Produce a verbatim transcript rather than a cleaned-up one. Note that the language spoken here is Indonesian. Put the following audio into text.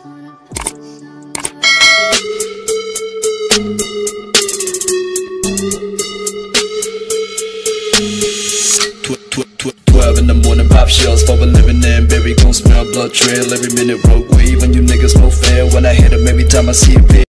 Twelve in the morning, pop shells for a living in. Baby gon' smell blood trail every minute. Rogue wave when you niggas no fair. When I hit 'em every time I see a bitch.